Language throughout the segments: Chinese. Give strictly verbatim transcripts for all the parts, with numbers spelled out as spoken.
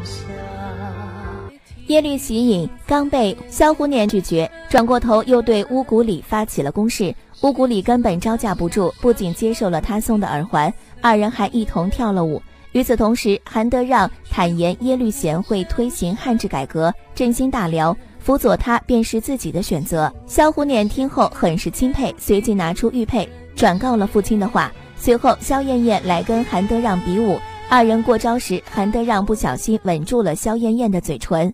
耶律喜隐刚被萧虎辇拒绝，转过头又对乌古里发起了攻势。乌古里根本招架不住，不仅接受了他送的耳环，二人还一同跳了舞。与此同时，韩德让坦言耶律贤会推行汉制改革，振兴大辽，辅佐他便是自己的选择。萧虎辇听后很是钦佩，随即拿出玉佩转告了父亲的话。随后萧燕燕来跟韩德让比武，二人过招时，韩德让不小心吻住了萧燕燕的嘴唇。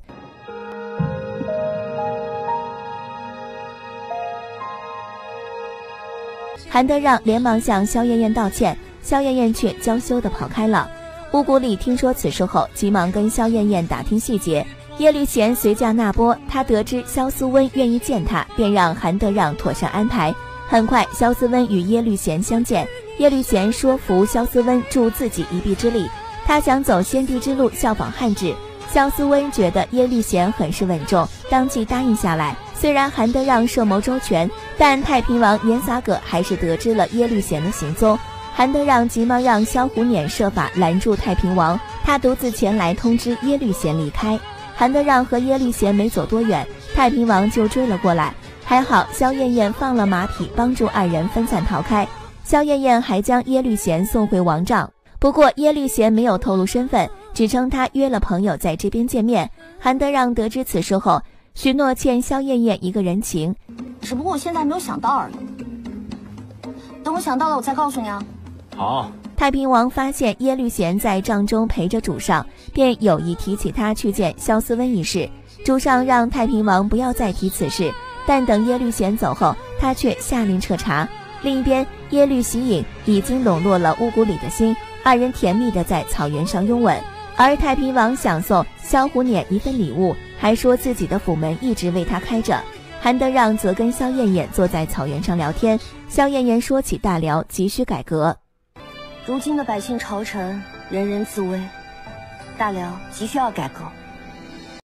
韩德让连忙向萧燕燕道歉，萧燕燕却娇羞地跑开了。乌古里听说此事后，急忙跟萧燕燕打听细节。耶律贤随驾那波，他得知萧思温愿意见他，便让韩德让妥善安排。很快，萧思温与耶律贤相见，耶律贤说服萧思温助自己一臂之力，他想走先帝之路，效仿汉制。萧思温觉得耶律贤很是稳重，当即答应下来。虽然韩德让设谋周全，但太平王年萨葛还是得知了耶律贤的行踪。韩德让急忙让萧虎辇设法拦住太平王，他独自前来通知耶律贤离开。韩德让和耶律贤没走多远，太平王就追了过来。还好萧燕燕放了马匹，帮助二人分散逃开。萧燕燕还将耶律贤送回王帐，不过耶律贤没有透露身份，只称他约了朋友在这边见面。韩德让得知此事后，许诺欠萧燕燕一个人情， 只不过我现在还没有想到而已。等我想到了，我再告诉你啊。 好。 太平王发现耶律贤在帐中陪着主上，便有意提起他去见萧思温一事。主上让太平王不要再提此事，但等耶律贤走后，他却下令彻查。另一边，耶律喜隐已经笼络了乌古里的心，二人甜蜜地在草原上拥吻。而太平王想送萧虎辇一份礼物，还说自己的府门一直为他开着。韩德让则跟萧燕燕坐在草原上聊天，萧燕燕说起大辽急需改革。 如今的百姓朝臣人人自危，大辽急需要改革。